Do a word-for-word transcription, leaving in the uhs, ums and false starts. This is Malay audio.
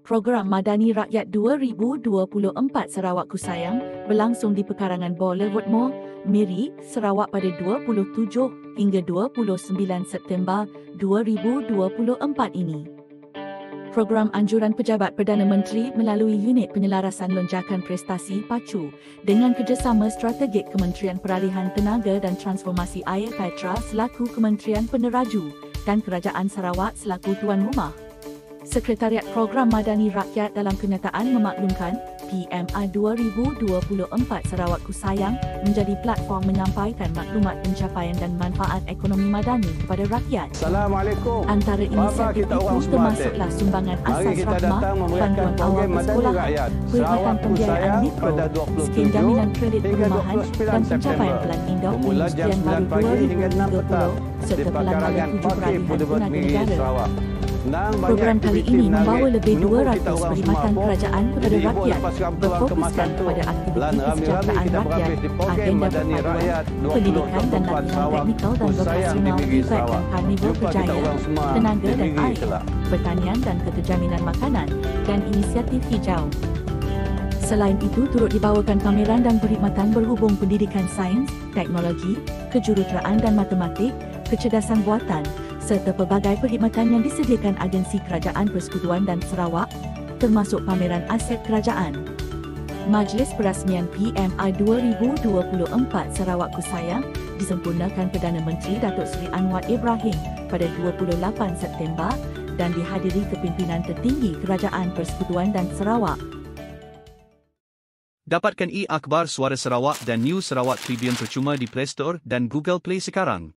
Program Madani Rakyat dua ribu dua puluh empat Sarawak Ku Sayang berlangsung di pekarangan Bollywood Mall, Miri, Sarawak pada dua puluh tujuh hingga dua puluh sembilan September dua ribu dua puluh empat ini. Program anjuran Pejabat Perdana Menteri melalui Unit Penyelarasan Lonjakan Prestasi PACU dengan kerjasama strategik Kementerian Peralihan Tenaga dan Transformasi Air Petra selaku Kementerian Peneraju dan Kerajaan Sarawak selaku tuan rumah. Sekretariat Program Madani Rakyat dalam kenyataan memaklumkan P M A dua ribu dua puluh empat Sarawak Ku Sayang menjadi platform menyampaikan maklumat pencapaian dan manfaat ekonomi madani kepada rakyat. Assalamualaikum. Antara inisiatif itu termasuklah sumbangan asas rahmah, bantuan awal persekolahan, perkhidmatan pembiayaan mikro, skim jaminan kredit perumahan dan pencapaian Pelan Indah Perindustrian Baru dua ribu tiga puluh serta Pelan Raya tujuh Peralihan Tenaga Negara. Program kali ini membawa lebih dua ratus perkhidmatan kerajaan kepada rakyat, berfokuskan kepada aktiviti kesejahteraan rakyat, agenda perpaduan, pendidikan dan latihan teknikal dan vokasional melibatkan karnival kerjaya, tenaga dan air, pertanian dan keterjaminan makanan, dan inisiatif hijau. Selain itu, turut dibawakan pameran dan perkhidmatan berhubung pendidikan sains, teknologi, kejuruteraan dan matematik, kecerdasan buatan, serta pelbagai perkhidmatan yang disediakan agensi Kerajaan Persekutuan dan Sarawak, termasuk pameran aset kerajaan. Majlis Perasmian P M A dua ribu dua puluh empat Sarawak Ku Sayang disempurnakan Perdana Menteri Datuk Seri Anwar Ibrahim pada dua puluh lapan September dan dihadiri kepimpinan tertinggi Kerajaan Persekutuan dan Sarawak. Dapatkan e-akhbar Suara Sarawak dan News Sarawak Tribune percuma di Play Store dan Google Play sekarang.